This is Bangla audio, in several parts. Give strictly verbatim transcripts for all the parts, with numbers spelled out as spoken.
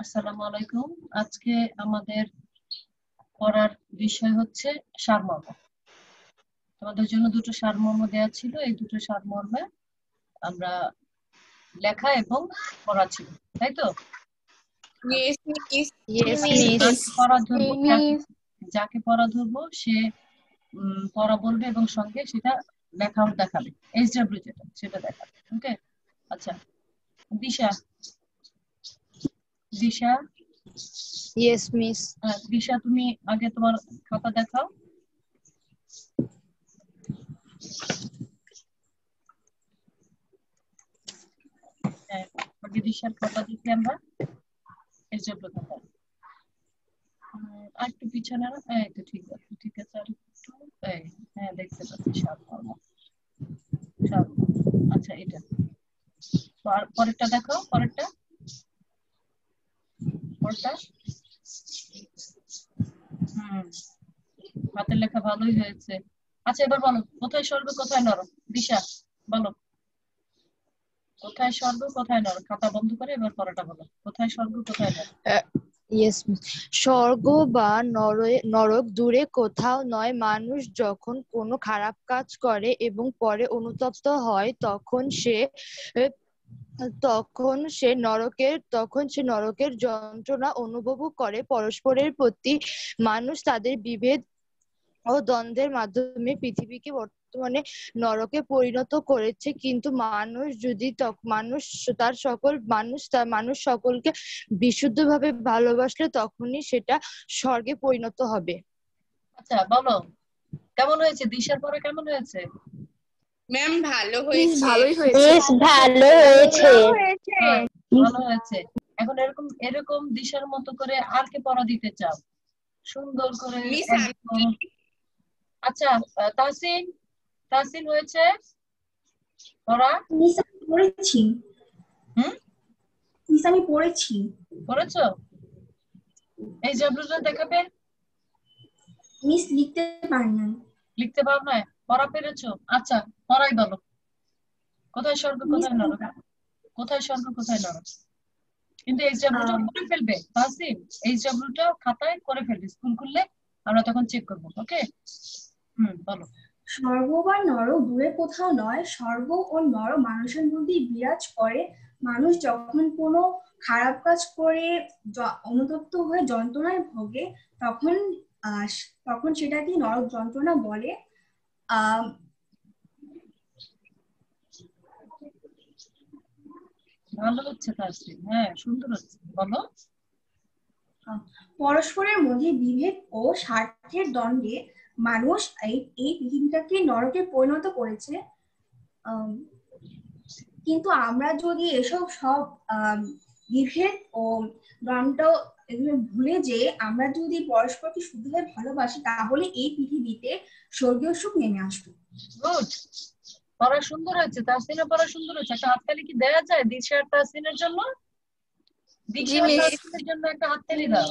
আসসালামু আলাইকুম। আজকে আমাদের পড়ার বিষয় হচ্ছে সারমর্ম। তোমাদের জন্য দুটো সারমর্ম দেওয়া ছিল, এই দুটো সারমর্মে আমরা লেখা এবং পড়া ছিল, তাই তো? Yes, miss. Yes, যাকে miss. পড়া ধরবো যাকে- যাকে পড়া ধরবো সে উম, পড়া বলবে এবং সঙ্গে সেটা লেখাও দেখাবে, এইচডব্লিউ যেটা সেটা দেখাবে। ওকে, আচ্ছা। দিশা দিশা Yes, miss. আহ, দিশা তুমি আগে তোমার খাতা দেখাও। হ্যাঁ, আগে দিশার খাতা দেখি আমরা। এইচডব্লিউ খাতা আর একটু পিছনে না, এই তো ঠিক আছে, ঠিক আছে। আর একটু এই, হ্যাঁ দেখতে পাচ্ছি সারমর্ম। সারমর্ম, আচ্ছা এটা পর- পরেরটা দেখাও, পরেরটা পরেরটা হুম, হাতের লেখা ভালোই হয়েছে। আচ্ছা এবার বলো, কোথায় স্বর্গ কোথায় নরক? দিশা বলো, কোথায় স্বর্গ কোথায় নরক? খাতা বন্ধ করে এবার পড়াটা বলো, কোথায় স্বর্গ কোথায় নরক? Uh, yes, miss. স্বর্গ বা নর- নরক দূরে কোথাও নয়। মানুষ যখন কোনো খারাপ কাজ করে এবং পরে অনুতপ্ত হয় তখন সে আহ, তখন সে নরকের তখন সে নরকের যন্ত্রণা অনুভব করে। পরস্পরের প্রতি মানুষ তাদের বিভেদ ও দ্বন্দ্বের মাধ্যমে পৃথিবীকে বর্তমানে নরকে পরিণত করেছে। কিন্তু মানুষ যদি তখ- মানুষ তার সকল মানুষ তার মানুষ সকলকে বিশুদ্ধভাবে ভালোবাসলে তখনই সেটা স্বর্গে পরিণত হবে। আচ্ছা বলো, কেমন হয়েছে? দিশার পড়া কেমন হয়েছে? ম্যাম ভালো হয়েছে। ভালোই হয়েছে। বেশ ভালো হয়েছে। হ্যাঁ, ভালো হয়েছে। এখন এরকম এরকম দিশার মতো করে আর কে পড়া দিতে চাও? সুন্দর করে মিস একদম। আচ্ছা আহ, তাহসিন তাহসিন হয়েছে পড়া? মিস আমি পড়েছি হুম, মিস আমি পড়েছি পড়েছো? এই জবরুটা দেখাবে। মিস লিখতে পারি না। লিখতে পারো না? পড়া পেরেছো? আচ্ছা পড়াই বলো, কোথায় স্বর্গ মিস কোথায় নরক? কোথায় স্বর্গ কোথায় নরক? কিন্তু এই জবরুটা আহ, করে ফেলবে তাহসিন, এই জবরুটা খাতায় করে ফেলবে, স্কুল খুললে আমরা তখন চেক করবো। ওকে, হুম বলো। স্বর্গ বা নরক দূরে কোথাও নয়, স্বর্গ ও নরক মানুষের মধ্যেই বিরাজ করে। মানুষ যখন কোনো খারাপ কাজ করে য- অনুতপ্ত হয়ে যন্ত্রণায় ভোগে তখন আহ তখন সেটাকে নরক যন্ত্রণা বলে। আহ ভালো হচ্ছে তাহসিন, হ্যাঁ সুন্দর হচ্ছে, বলো। আহ, পরস্পরের মধ্যে বিভেদ ও স্বার্থের দ্বন্দ্বে মানুষ এই এই পৃথিবীটাকে নরকে পরিণত করেছে। আম, কিন্তু আমরা যদি এসব সব আম, বিভেদ ও দ্বন্দ্ব এগুলো ভুলে যে আমরা যদি পরস্পরকে শুদ্ধভাবে ভালোবাসি তাহলে এই পৃথিবীতে স্বর্গীয় সুখ নেমে আসবে। গুড, পড়া সুন্দর হয়েছে, তাহসিনের পড়া সুন্দর হয়েছে। একটা হাততালি কি দেওয়া যায় দিশা আর তাহসিনের জন্য? দিশা আর তাহসিনের জন্য একটা হাততালি দাও।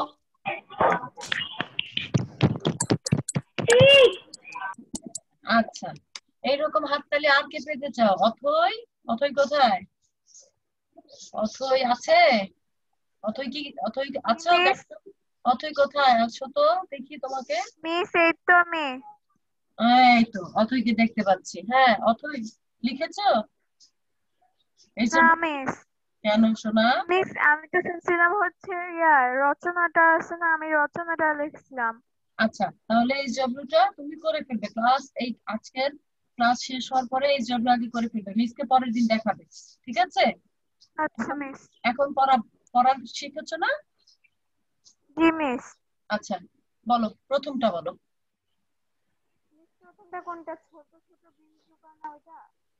আচ্ছা, এইরকম হাততালি আর কে পেতে চাও? অথই, অথই কোথায়? অথই আছে? অথই কি, অথই আছো? মিস দেখো অথই কোথায় আছো তো, দেখি তোমাকে। মিস এই তো আমি। এই তো অথইকে দেখতে পাচ্ছি। হ্যাঁ অথই, লিখেছো? এই যে না মিস। কেন শোনা? মিস আমি তো শুনছিলাম হচ্ছে ইয়া রচনাটা আছে না, আমি রচনাটা লিখছিলাম। আচ্ছা তাহলে এই জবলুটা তুমি করে ফেলবে, ক্লাস এই আজকের ক্লাস শেষ হওয়ার পরে এই জবলু আগে করে ফেলবে, মিসকে পরের দিন দেখাবে, ঠিক আছে? আচ্ছা মিস। এখন পড়া পড়া শিখেছো না? জি মিস। আচ্ছা বলো, প্রথমটা বলো। মিস প্রথমটা কোনটা, ছোট ছোট বিন্দু কানা ওইটা?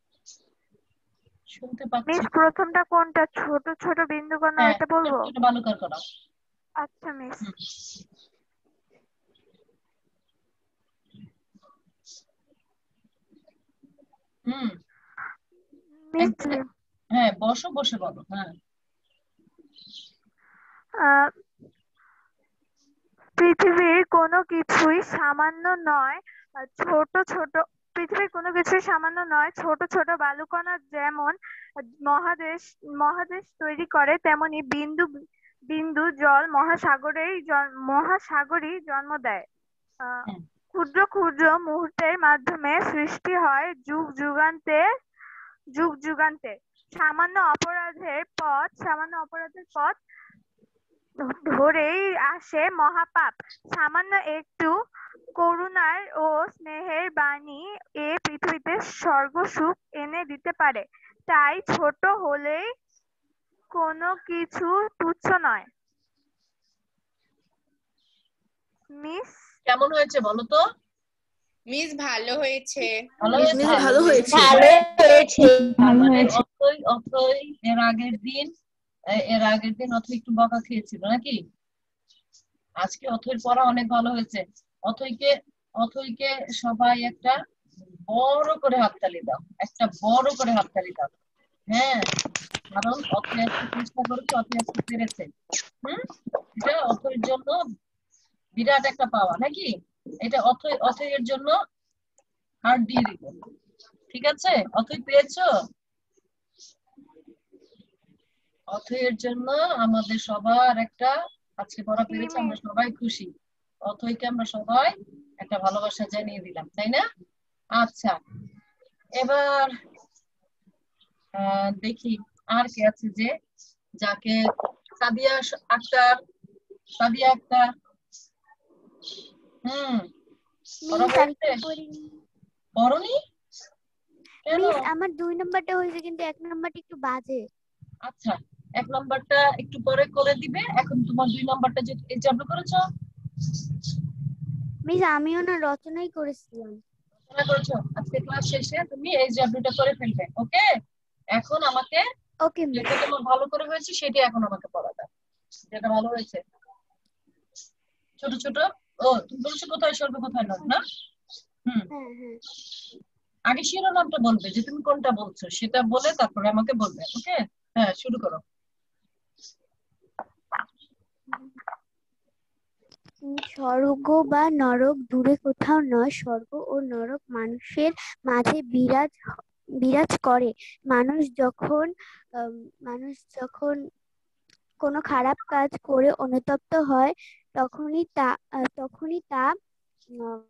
শুনতে পাচ্ছি মিস না। প্রথমটা কোনটা, ছোট ছোট বিন্দু কানা হ্যাঁ ওইটা বলবো? ছোট ভালো করে করো। আচ্ছা মিস। হুম, মিস একদম। হ্যাঁ বসো, বসে বলো। হ্যাঁ আহ, পৃথিবীর কোনো কিছুই সামান্য নয়। আহ, ছোট ছোট পৃথিবীর কোনো কিছুই সামান্য নয়। ছোট ছোট বালুকণা যেমন মহাদেশ মহাদেশ তৈরি করে, তেমনি বিন্দু বিন্দু জল মহাসাগরেই জন- মহাসাগরই জন্ম দেয়। আহ, হুম, ক্ষুদ্র ক্ষুদ্র মুহূর্তের মাধ্যমে সৃষ্টি হয় যুগ যুগান্তে যুগ যুগান্তে। সামান্য অপরাধের পথ সামান্য অপরাধের পথ ধ- ধরেই আসে মহাপাপ। সামান্য একটু করুণার ও স্নেহের বাণী এ পৃথিবীতে স্বর্গ সুখ এনে দিতে পারে। তাই ছোট হলেই কোনো কিছু তুচ্ছ নয়। মিস কেমন হয়েছে বলো তো? মিস ভালো হয়েছে। ভালো মিস হয়েছে? ভালো হয়েছে। ভালো হয়েছে তার মানে অথই অথই এর আগের দিন এ- এর আগের দিন অথই একটু বকা খেয়েছিল নাকি? আজকে অথইর পড়া অনেক ভালো হয়েছে। অথইকে অথইকে সবাই একটা বড় করে হাততালি দাও, একটা বড় করে হাততালি দাও। হ্যাঁ, কারণ অথই আজকে চেষ্টা করেছে, অথই আজকে পেরেছে। হুম, এটা অথইর জন্য বিরাট একটা পাওয়া নাকি? এটা অথই অথইয়ের জন্য হার্ট দিয়ে দিব। ঠিক আছে, অথই পেয়েছো? অথইয়ের জন্য আমাদের সবার একটা, আজকে পড়া পেরেছে, আমরা সবাই খুশি। অথইকে আমরা সবাই একটা ভালোবাসা জানিয়ে দিলাম, তাই না? আচ্ছা, এবার আহ, দেখি আর কে আছে যে যাকে সাদিয়া স- আক্তার সাদিয়া আক্তার হুম পড়া মিস হয়েছে? আরেকটু পড়িনি। পড়নি কেন? মিস আমার দুই নাম্বারটা হয়েছে কিন্তু এক নাম্বারটা একটু বাজে। আচ্ছা, এক নাম্বারটা একটু পরে করে দিবে। এখন তোমার দুই নাম্বারটা যে এক্সাম্পল করেছো, মিস আমিও না রচনাই করেছিলাম। রচনা করেছো, আজকে ক্লাস শেষে তুমি এই চ্যাপ্টারটা করে ফেলবে। ওকে, এখন আমাকে ওকে মিস। যেটা তোমার ভালো করে হয়েছে সেটা এখন আমাকে পড়াবে, যেটা ভালো হয়েছে। ছোট ছোট, ও তুমি বলছো কোথায় স্বর্গ কোথায় নয় না? হুম, হ্যাঁ হ্যাঁ আগে শিরোনামটা বলবে যে তুমি কোনটা বলছো, সেটা বলে তারপরে আমাকে বলবে। ওকে, হ্যাঁ শুরু করো। উম, স্বর্গ বা নরক দূরে কোথাও নয়, স্বর্গ ও নরক মানুষের মাঝে বিরাজ বিরাজ করে। মানুষ যখন আম, মানুষ যখন কোনো খারাপ কাজ করে অনুতপ্ত হয় তখনই তা আহ, তখনই তা উম,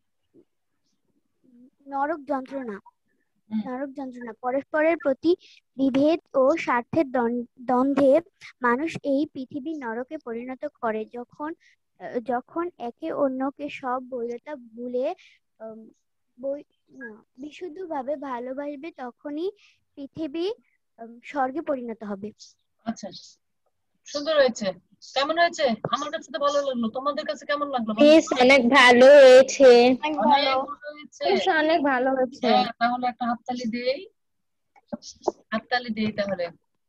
নরক যন্ত্রণা হুম, নরক যন্ত্রণা পরস্পরের প্রতি বিভেদ ও স্বার্থের দ্বন্দ্ব- দ্বন্দ্বে মানুষ এই পৃথিবী নরকে পরিণত করে। যখন আহ, যখন একে অন্যকে সব বৈরতা ভুলে আম, বই না বিশুদ্ধভাবে ভালোবাসবে তখনই পৃথিবী আম, স্বর্গে পরিণত হবে। আচ্ছা, সুন্দর হয়েছে। কেমন হয়েছে? আমার কাছে তো ভালো লাগলো, তোমাদের কাছে কেমন লাগলো বলো? মিস অনেক ভালো হয়েছে। অনেক ভালো হয়েছে। মিস অনেক ভালো হয়েছে। হ্যাঁ, তাহলে একটা হাততালি দেই, হাততালি দেই তাহলে।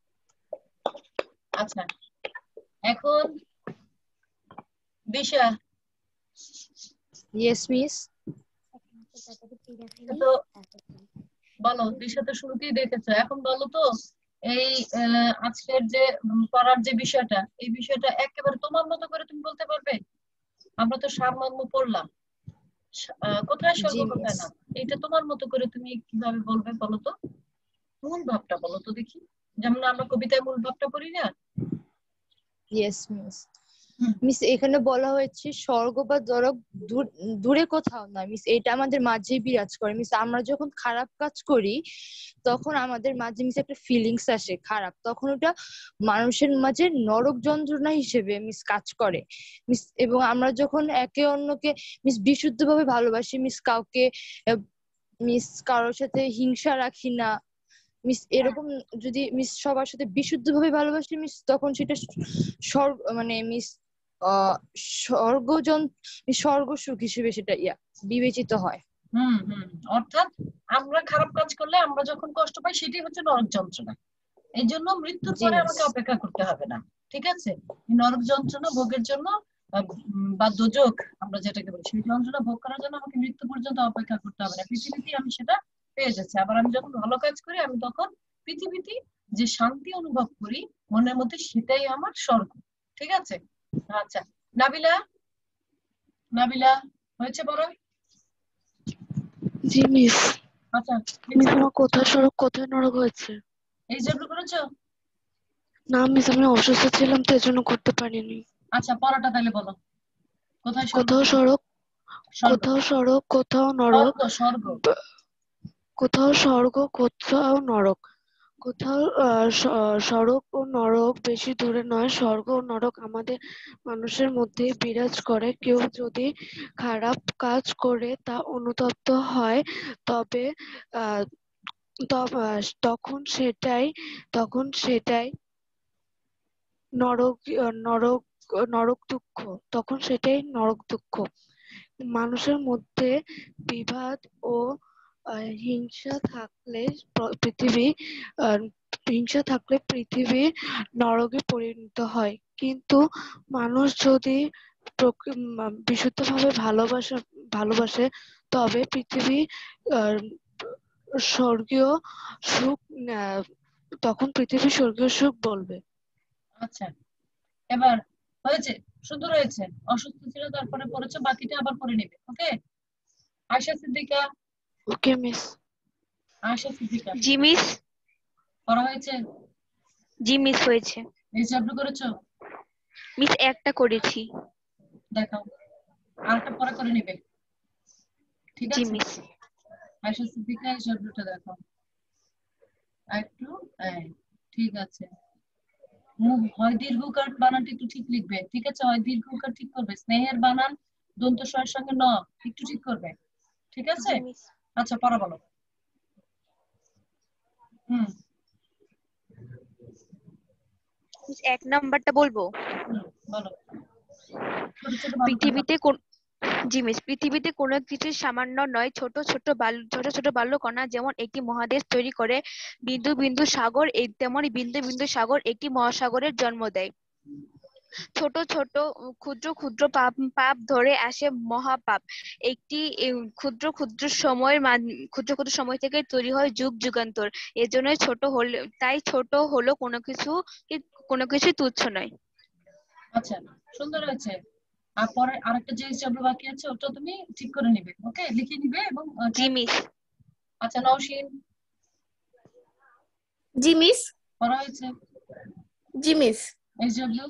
আচ্ছা, এখন দিশা, ইয়েস মিস। তো বলো, দিশা তো শুরুতেই দেখেছো, এখন বলো তো এই আহ, আজকের যে উম, পড়ার যে বিষয়টা, এই বিষয়টা একেবারে তোমার মতো করে তুমি বলতে পারবে? আমরা তো সারমর্ম পড়লাম, স- আহ, কোথায় স্বর্গ জি কোথায় মিস। না, এটা তোমার মতো করে তুমি কিভাবে বলবে বলো তো? মূল ভাবটা বলো তো দেখি, যেমন আমরা কবিতায় মূল ভাবটা পড়ি না? Yes miss. হুম, মিস এখানে বলা হয়েছে স্বর্গ বা নরক দূর- দূরে কোথাও না মিস, এটা আমাদের মাঝেই বিরাজ করে মিস। আমরা যখন খারাপ কাজ করি তখন আমাদের মাঝে মিস একটা ফিলিংস আসে খারাপ, তখন ওটা মানুষের মাঝে নরক যন্ত্রণা হিসেবে মিস কাজ করে মিস। এবং আমরা যখন একে অন্যকে মিস বিশুদ্ধভাবে ভালোবাসি মিস, কাউকে আহ, মিস কারোর সাথে হিংসা রাখি না মিস, এরকম যদি মিস সবার সাথে বিশুদ্ধভাবে ভালোবাসি মিস, তখন সেটা স্বর্গ মানে মিস আহ স্বর্গজন স্বর্গ সুখ হিসেবে সেটা ইয়া বিবেচিত হয়। হুম, হুম, অর্থাৎ আমরা খারাপ কাজ করলে আমরা যখন কষ্ট পাই সেটাই হচ্ছে নরক যন্ত্রণা। এই জন্য মৃত্যুর জি পরে মিস। আমাকে অপেক্ষা করতে হবে না। ঠিক আছে, এই নরক যন্ত্রণা ভোগের জন্য আহ, উম, বা দোজখ আমরা যেটাকে বলি, সেই যন্ত্রণা ভোগ করার জন্য আমাকে মৃত্যু পর্যন্ত অপেক্ষা করতে হবে না, পৃথিবীতে আমি সেটা পেয়ে যাচ্ছি। আবার আমি যখন ভালো কাজ করি আমি তখন পৃথিবীতে যে শান্তি অনুভব করি মনের মধ্যে, সেটাই আমার স্বর্গ। ঠিক আছে, আচ্ছা নাবিলা, নাবিলা হয়েছে বড়? জি মিস। আচ্ছা, মিস আমার কোথায় স্বর্গ কোথায় নরক হয়েছে। এই যেগুলো করেছো? না মিস, আমি অসুস্থ ছিলাম তো এজন্য করতে পারিনি। আচ্ছা পড়াটা তাহলে বলো, কোথায় স্বর্গ কোথাও সড়ক, স্বর্গ কোথাও সড়ক, কোথাও নরক, স্বর্গ স্বর্গ ব- কোথাও স্বর্গ, কোথাও নরক। কোথাও আহ, স- সড়ক ও নরক বেশি দূরে নয়, স্বর্গ ও নরক আমাদের মানুষের মধ্যে বিরাজ করে। কেউ যদি খারাপ কাজ করে তা অনুতপ্ত হয়, তবে আহ তব- আহ, তখন সেটাই তখন সেটাই নরক আহ, নরক নরক দুঃখ তখন সেটাই নরক দুঃখ। মানুষের মধ্যে বিবাদ ও আহ, হিংসা থাকলে প- পৃথিবী আহ, হিংসা থাকলে পৃথিবী নরকে পরিণত হয়। কিন্তু মানুষ যদি প্রকৃ- উম, বিশুদ্ধভাবে ভালোবাসা ভালোবাসে তবে পৃথিবী আহ, স্বর্গীয় সুখ আহ, তখন পৃথিবী স্বর্গীয় সুখ বলবে। আচ্ছা এবার হয়েছে, সুন্দর হয়েছে। অসুস্থ ছিল তারপরে পড়েছো, বাকিটা আবার পড়ে নিবে। Okay Ayesha Siddika, okay miss. Ayesha Siddika জি মিস। পড়া হয়েছে? জি মিস হয়েছে। এই চ্যাপ্টার করেছো? মিস একটা করেছি। দেখাও, আরেকটা পরে করে নিবে, ঠিক জি আছে? মিস। আয়শা সিদ্দিকা এই চ্যাপ্টারটা দেখাও একটু। এই, ঠিক আছে। মুখ হয় দীর্ঘকার বানানটা একটু ঠিক লিখবে, ঠিক আছে? হয় দীর্ঘকার ঠিক করবে, স্নেহের বানান দন্ত স্বরের সঙ্গে ন একটু ঠিক করবে, ঠিক আছে? জি মিস। আচ্ছা পড়া বলো। হুম মিস এক নাম্বারটা বলবো। হুম বলো। ছোট ছোট বালু পৃথিবীতে কোন জি মিস পৃথিবীতে কোনো কিছু সামান্য নয়, ছোট ছোট বালু ছোট ছোট বালু কণা যেমন একটি মহাদেশ তৈরি করে, বিন্দু বিন্দু সাগর এই তেমনই বিন্দু বিন্দু সাগর একটি মহাসাগরের জন্ম দেয়। ছোট ছোট উম, ক্ষুদ্র ক্ষুদ্র পাপ পাপ ধরে আসে মহাপাপ। একটি উম, ক্ষুদ্র ক্ষুদ্র সময়ের মান- ক্ষুদ্র ক্ষুদ্র সময় থেকে তৈরি হয় যুগ যুগান্তর। এজন্য ছোট হলে তাই ছোট হলো কোনো কিছু কোনো কিছু তুচ্ছ নয়। আচ্ছা সুন্দর হয়েছে। আর পরে আরেকটা যে হিসাবে বাকি আছে ওটা তুমি ঠিক করে নিবে, ওকে লিখে নিবে এবং ওটা- জি মিস। আচ্ছা নওশীন জি মিস। পড়া হয়েছে? জি মিস। এইচ ডব্লিউ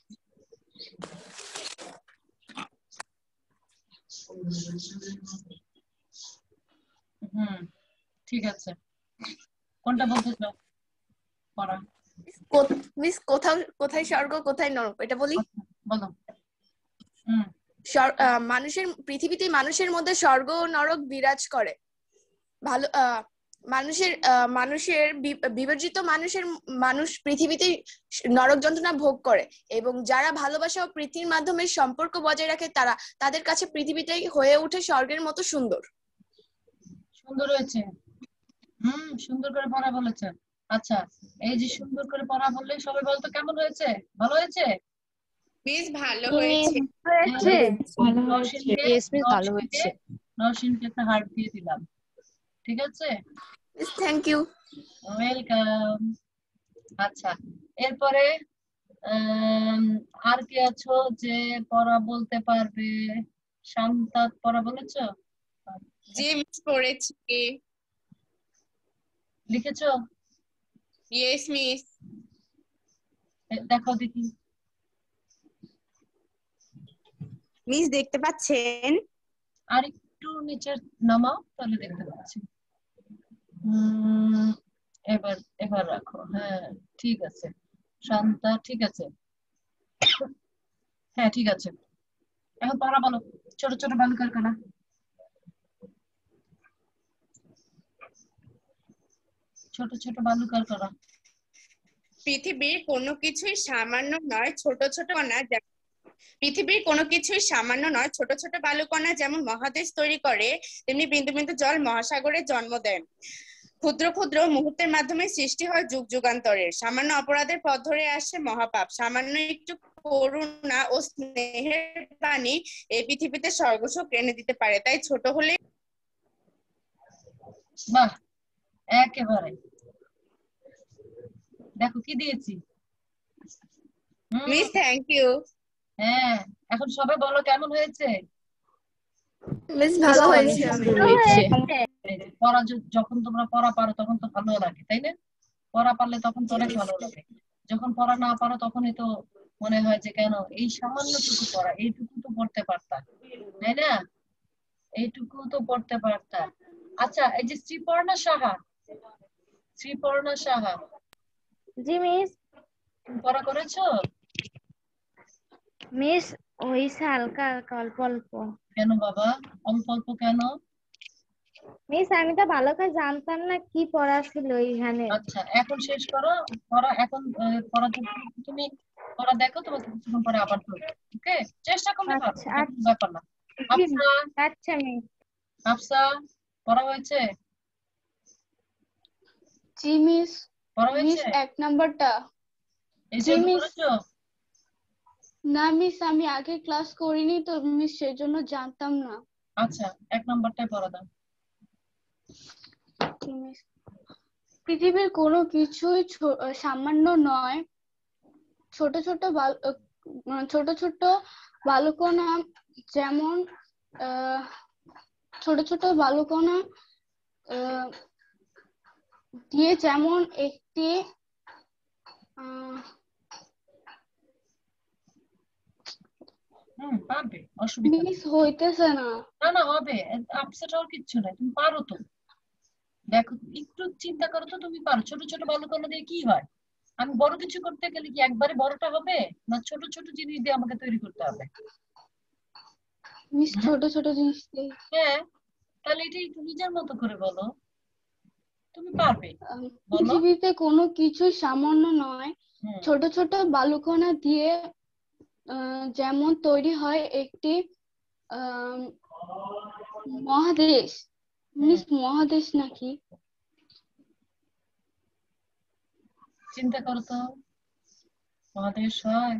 হুম ঠিক আছে, কোনটা বলতে চাও পড়া? মিস কোথাও কোথায় স্বর্গ কোথায় নরক এটা বলি। আচ্ছা, বলো। হুম স্বর- আহ, মানুষের পৃথিবীতে মানুষের মধ্যে স্বর্গ ও নরক বিরাজ করে। ভালো আহ, মানুষের আহ, মানুষের বি- বিবর্জিত মানুষের মানুষ পৃথিবীতে নরক যন্ত্রণা ভোগ করে, এবং যারা ভালোবাসা ও প্রীতির মাধ্যমে সম্পর্ক বজায় রাখে তারা তাদের কাছে পৃথিবীটাই হয়ে ওঠে স্বর্গের মতো সুন্দর। সুন্দর হয়েছে। হুম সুন্দর করে পড়া বলেছে। আচ্ছা এই যে সুন্দর করে পড়া বললে সবাই বলতো কেমন হয়েছে? ভালো হয়েছে? মিস ভালো জি হয়েছে। হয়েছে। ভালো নওশীনকে ইয়েস মিস, ভালো নওশীনকে হয়েছে। নওশীনকে একটা হার্ট দিয়ে দিলাম, ঠিক আছে? Miss thank you. ওয়েলকাম। আচ্ছা এরপরে আম, আর কে আছো যে পড়া বলতে পারবে? শান্তা পড়া বলেছো? জি মিস পড়েছি। লিখেছো? Yes miss. এ, দেখাও দেখি। মিস দেখতে পাচ্ছেন? আর একটু নিচে নামাও তাহলে দেখতে পাচ্ছি। উম এবার এবার রাখো, হ্যাঁ ঠিক আছে। শান্তা ঠিক আছে, হ্যাঁ ঠিক আছে। এখন পড়া বলো, ছোট ছোট বালু কারখানা। ছোট ছোট বালু কারখানা। পৃথিবীর কোনো কিছুই সামান্য নয়, ছোট ছোট কণা যেমন পৃথিবীর কোনো কিছুই সামান্য নয়, ছোট ছোট বালুকণা যেমন মহাদেশ তৈরি করে, তেমনি বিন্দু বিন্দু জল মহাসাগরের জন্ম দেয়। ক্ষুদ্র ক্ষুদ্র মুহূর্তের মাধ্যমে সৃষ্টি হয় যুগ যুগান্তরের। সামান্য অপরাধের পথ ধরে আসে মহাপাপ। সামান্য একটু করুণা ও স্নেহের বাণী এই পৃথিবীতে স্বর্গসুখ এনে দিতে পারে। তাই ছোট হলে বাহ একেবারে। দেখো কি দিয়েছি। হুম, মিস থ্যাংক ইউ। হ্যাঁ এখন সবাই বলো কেমন হয়েছে? মিস ভালো হয়েছে। সুন্দর হয়েছে। এই যে পড়া য- যখন তোমরা পড়া পারো তখন তো ভালো লাগে, তাই না? পড়া পারলে তখন তো অনেক ভালো লাগে। যখন পড়া না পারো তখনই তো মনে হয় যে কেন এই সামান্যটুকু পড়া, এইটুকু তো পড়তে পারতা, তাই না? এইটুকু তো পড়তে পারতা। আচ্ছা, এই যে শ্রীপর্ণা সাহা, শ্রীপর্ণা সাহা, জি মিস। তুমি পড়া করেছো? মিস হইছে হালকা হালকা অল্প অল্প। কেন বাবা অল্প অল্প কেন? মিস আমি তো ভালো করে জানতাম না কি পড়া ছিল এইখানে। আচ্ছা, এখন শেষ করো পড়া, এখন আহ, পড়া যতটুকু তুমি পড়া দেখো, তোমাকে কিছুক্ষণ পরে আবার ধরবো। ওকে, চেষ্টা করলে পারো, আচ্ছা এটা কোনো ব্যাপার না। আফসা, আচ্ছা মিস। আফসা পড়া হয়েছে? জি মিস। পড়া মিস হয়েছে? এক নাম্বারটা। এই জি জন্য মিস। করেছো? না মিস আমি আগে ক্লাস করিনি তো মিস সেজন্য জানতাম না। আচ্ছা, এক নাম্বারটাই পড়া দাও। জি মিস। পৃথিবীর কোনো কিছুই ছো- আহ, সামান্য নয়, ছোট ছোট বাল আহ, উম, ছোট ছোট বালুকণা যেমন আহ ছোট ছোট বালুকণা আহ, দিয়ে যেমন একটি আহ হুম, পারবে, অসুবিধা নেই। মিস হইতেছে না। না না হবে, আপসেট হওয়ার কিচ্ছু নাই, তুমি পারো তো। দেখো একটু চিন্তা করো তো, তুমি পারো। ছোট ছোট বালুকণা দিয়ে কি হয়? আমি বড় কিছু করতে গেলে কি একবারে বড়টা হবে, না ছোট ছোট জিনিস দিয়ে আমাকে তৈরি করতে হবে? মিস হুম? ছোট ছোট জিনিস দিয়ে। হ্যাঁ, তাহলে এটা একটু নিজের মতো করে বলো, তুমি পারবে, আহ, বলো। পৃথিবীতে কোনো কিছু সামান্য নয়, হুম, ছোট ছোট বালুকণা দিয়ে আহ, যেমন তৈরি হয় একটি আহ মহাদেশ। হুম, মিস মহাদেশ নাকি? চিন্তা করো তো, মহাদেশ হয়?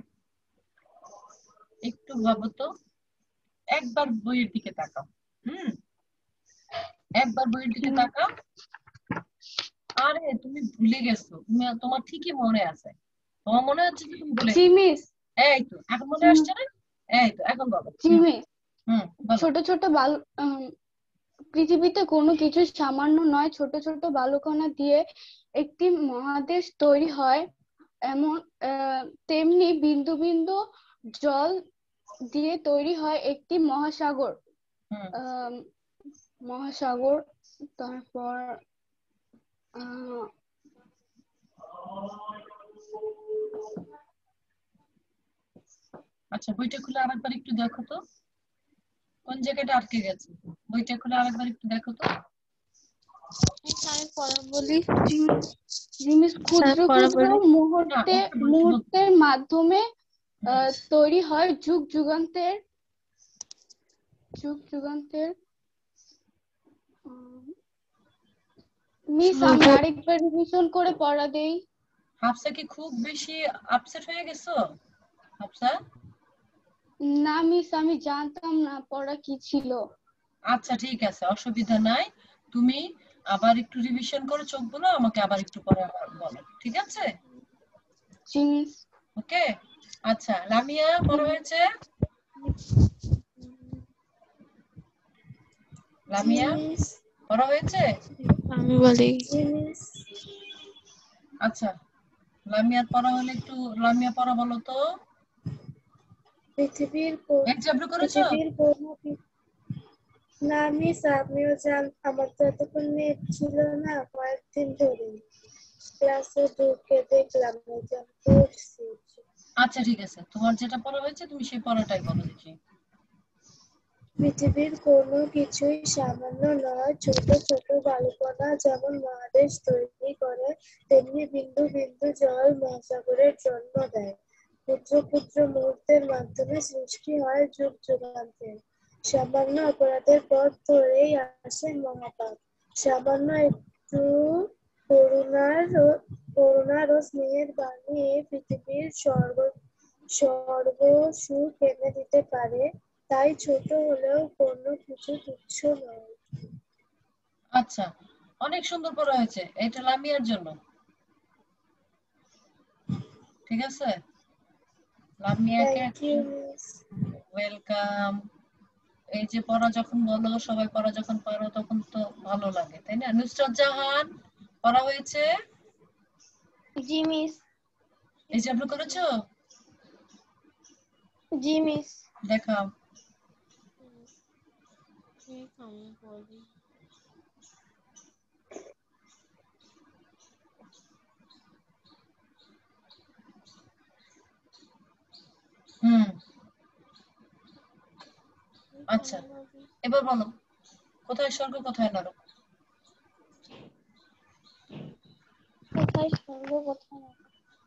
একটু ভাবো তো, একবার বইয়ের দিকে তাকাও। হুম, একবার বইয়ের দিকে হুম। তাকাও। আরে তুমি ভুলে গেছো, তুমি, তোমার ঠিকই মনে আছে, তোমার মনে হচ্ছে যে তুমি ভুলে জি গেছো। মিস। এই তো এখন মনে হুম, আসছে না? এই তো এখন বলো। জি হুম, মিস। হুম, বলো। ছোট ছোট বালু আহ, পৃথিবীতে কোনো কিছু সামান্য নয়, ছোট ছোট বালুকণা দিয়ে একটি মহাদেশ তৈরি হয়, এমন আহ, তেমনি বিন্দু বিন্দু জল দিয়ে তৈরি হয় একটি মহাসাগর। হুম, আহ মহাসাগর তারপর আহ আচ্ছা, বইটা খুলে আরেকবার একটু দেখো তো, কোন জায়গাটা আটকে গেছে। বইটা খুলে আরেকবার একটু দেখো তো। আমি পড়া বলি। জিনিস ক্ষুদ্র পড়া ক্ষুদ্র বলি। না, মুহূর্তে ওকে বলছি, বলছি। মুহূর্তের মাধ্যমে হুম, আহ, তৈরি হয় যুগ যুগান্তের যুগ যুগান্তের মিস আমি আরেকবার রিভিশন করে পড়া দেই। হাফসা কি খুব বেশি আপসেট হয়ে গেছো হাফসা? না মিস আমি জানতাম না পড়া কি ছিল। আচ্ছা ঠিক আছে, অসুবিধা নাই। তুমি আবার একটু রিভিশন করে চোখ বলো, আমাকে আবার একটু পরে আবার বলো, ঠিক আছে? জি মিস। ওকে, আচ্ছা লামিয়া পড়া হয়েছে? লামিয়া পড়া হয়েছে? আমি বলি। আচ্ছা, লামিয়ার পড়া হলে একটু লামিয়া পড়া বলো তো। পৃথিবীর এক চ্যাপ্টার করেছো? পৃথিবীর কোনো না মিস আমিও জান আমার তো এতক্ষণ নেট ছিল না কয়েকদিন ধরে ক্লাসে ঢুকে দেখলাম যে পড়ছি। আচ্ছা ঠিক আছে, তোমার যেটা পড়া হয়েছে তুমি সেই পড়াটাই বলো দেখি। পৃথিবীর কোনো কিছুই সামান্য নয়, ছোট ছোট বালুকণা যেমন মহাদেশ তৈরি করে তেমনি বিন্দু বিন্দু জল মহাসাগরের জন্ম দেয়। ক্ষুদ্র ক্ষুদ্র মুহূর্তের মাধ্যমে সৃষ্টি হয় যুগ যুগান্তের। সামান্য অপরাধের পথ ধরেই আসে মহাপাপ। সামান্য একটু করুণার ও- করুণার ও স্নেহের বাণী এই পৃথিবীর স্বর্গ স্বর্গ সুখ এনে দিতে পারে। তাই ছোট হলেও কোনো কিছু তুচ্ছ নয়। আচ্ছা, অনেক সুন্দর পড়া হয়েছে, এটা লামিয়ার জন্য। ঠিক আছে, লামিয়াকে থ্যাংক ইউ মিস। ওয়েলকাম। এই যে পড়া যখন বলো, সবাই পড়া যখন পারো তখন তো ভালো লাগে, তাই না? নুসরাত জাহান পড়া হয়েছে? জি মিস। এই যে আপনি করেছো? জি মিস। দেখাও। হুম আচ্ছা এবার বলো কোথায় স্বর্গ কোথায় নরক? কোথায় স্বর্গ কোথায় নরক?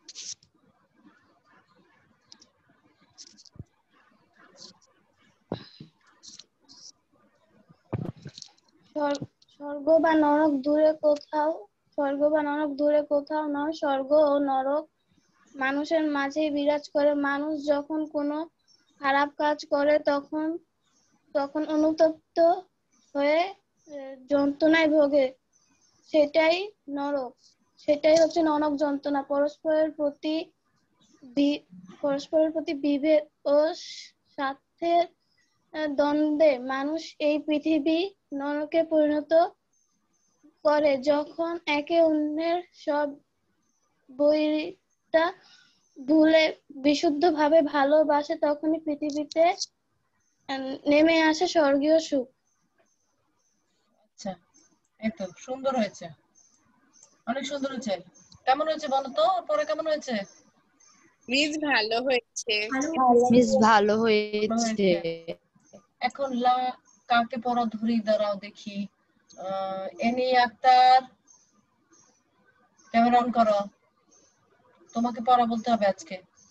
স্বর্গ বা নরক দূরে কোথাও স্বর্গ বা নরক দূরে কোথাও নয়, স্বর্গ ও নরক মানুষের মাঝেই বিরাজ করে। মানুষ যখন কোনো খারাপ কাজ করে তখন তখন অনুতপ্ত হয়ে যন্ত্রণায় ভোগে, সেটাই নরক। সেটাই হচ্ছে নরক যন্ত্রণা। পরস্পরের প্রতি পরস্পরের প্রতি বিভেদ ও স্বার্থের দ্বন্দ্বে মানুষ এই পৃথিবী নরকে পরিণত করে। যখন একে অন্যের সব বৈরিতা ভুলে বিশুদ্ধভাবে ভালোবাসে তখনই পৃথিবীতে নেমে আসে স্বর্গীয় সুখ। আচ্ছা একদম সুন্দর হয়েছে, অনেক সুন্দর হয়েছে। কেমন হয়েছে বলো তো? পরে কেমন হয়েছে? মিস ভালো হয়েছে। মিস ভালো হয়েছে। এখন লা কাকে পড়া ধরি দাঁড়াও দেখি। আহ এনি আক্তার ক্যামেরা অন করো, তোমাকে পড়া বলতে হবে আজকে।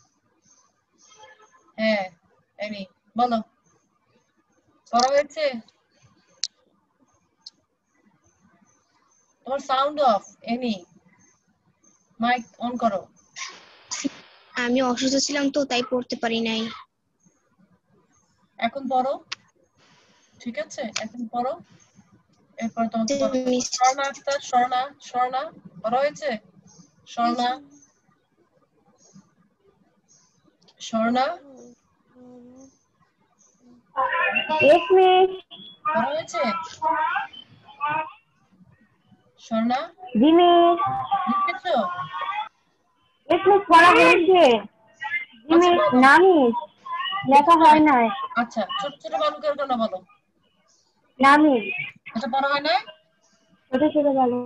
হ্যাঁ এনি বলো পড়া হয়েছে? তোমার sound off. Any mic on করো। আমি অসুস্থ ছিলাম তো তাই পড়তে পারি নাই। এখন পড়ো, ঠিক আছে এখন পড়ো। এরপর তোমাকে স্বর্ণা আক্তার, স্বর্ণা স্বর্ণা পড়া হয়েছে? স্বর্ণা স্বর্ণা পড়া হয়েছে? স্বর্ণা লিখেছো? পড়া হয়েছে না মিস, লেখা হয় নাই। আচ্ছা ছোট ছোট বালুকার কণা বলো। না মিস এটা পড়া হয় নাই? ছোট ছোট বালু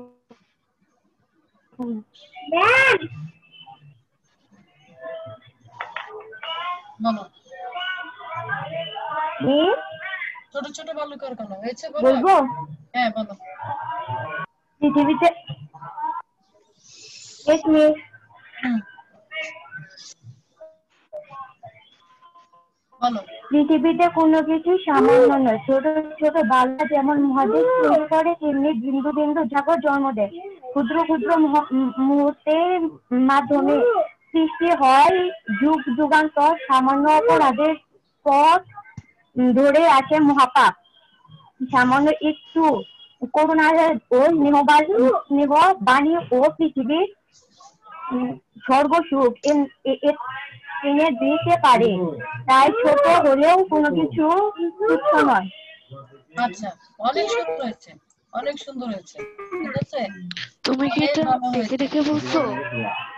বলো। ছোট ছোট বালুকার কণা হয়েছে বলবো? হ্যাঁ বলো। পৃথিবীতে এক মিনিট পৃথিবীতে কোনো কিছু সামান্য নয়, ছোট ছোট বালু যেমন মহাদেশ তৈরি করে তেমনি বিন্দু বিন্দু সাগর জন্ম দেয়। ক্ষুদ্র ক্ষুদ্র মুহূর্তের মাধ্যমে সৃষ্টি হয় যুগ যুগান্তর। সামান্য অপরাধের পথ ধরে আছে মহাপাপ। সামান্য একটু করুণা ও স্নেহ বাণী ও পৃথিবীর স্বর্গ সুখ এনে দিতে পারে। তাই ছোট হলেও কোনো কিছু তুচ্ছ নয়। আচ্ছা অনেক সুন্দর হয়েছে, অনেক সুন্দর হয়েছে, ঠিক আছে। তুমি কি এটা দেখে দেখে বলছো?